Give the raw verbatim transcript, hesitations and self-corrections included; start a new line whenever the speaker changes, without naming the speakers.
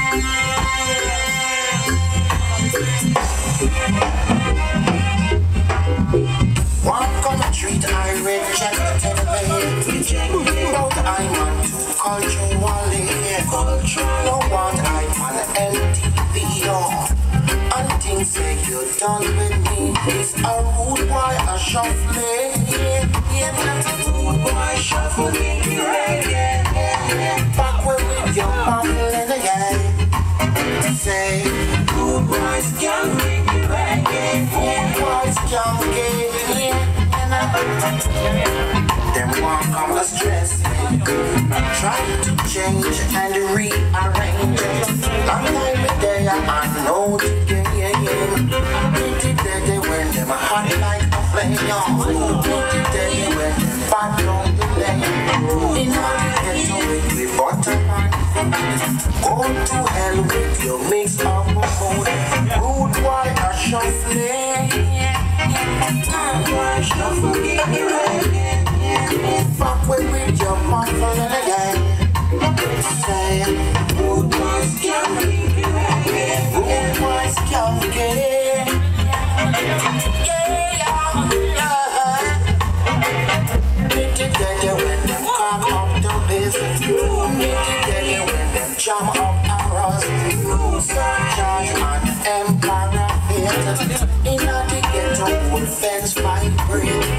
One come treat I reject it. But I want to culturally. No one I want L T V on. And things say you're done with me. It's a rude boy a shuffling. Yeah, that's a rude boy shuffling. Back when with your muffling again. Say, rude boys can't bring you reggae. Rude boys can't get it. Them won't come to stress me. Trying to change and rearrange. Long time a day I know the game. Pretty day when them hot like a flame. Pretty day when them bad on the lane. In order to get away with bottom on. Go to hell with your mix of food. Rude boy a shuffling. Why shuffling again? Fuck with your muffin again. Say, rude boys can't bring you again. Rude boys can't get it. Yeah, yeah. Nitty gritty when them come up to business. Nitty gritty when them jam up arrows. Surcharge on Empire Theatre. In a to get a wood fence vibrate.